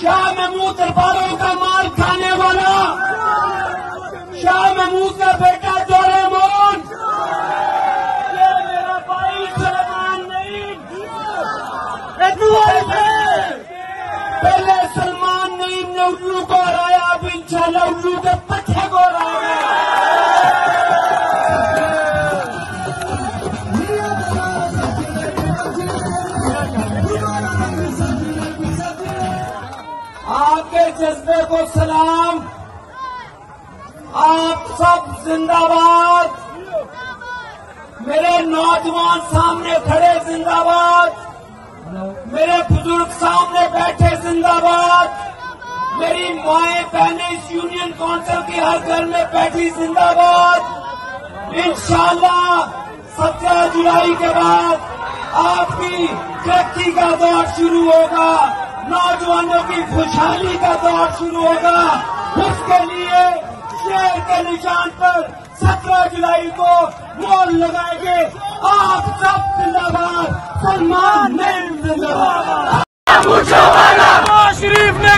शाह महमूद दरबारों का माल खाने वाला शाह महमूद का बेटा डोरेमोन, ये मेरा भाई सलमान नईम। पहले सलमान नईम ने उल्लू को हराया, अब इंशाल्लाह उल्लू के पट्टे को हराएगा। आपके जज्बे को सलाम, आप सब जिंदाबाद। मेरे नौजवान सामने खड़े जिंदाबाद, मेरे बुजुर्ग सामने बैठे जिंदाबाद, मेरी माएं बहनें इस यूनियन काउंसिल की हर घर में बैठी जिंदाबाद। इंशाअल्लाह 17 जुलाई के बाद आपकी तरक्की का दौर शुरू होगा, नौजवानों की खुशहाली का दौर शुरू होगा। उसके लिए शेर के निशान पर 17 जुलाई को मोहर लगाएंगे। आप सब जिंदाबाद, सलमान नईम जिंदाबाद। शरीफ ने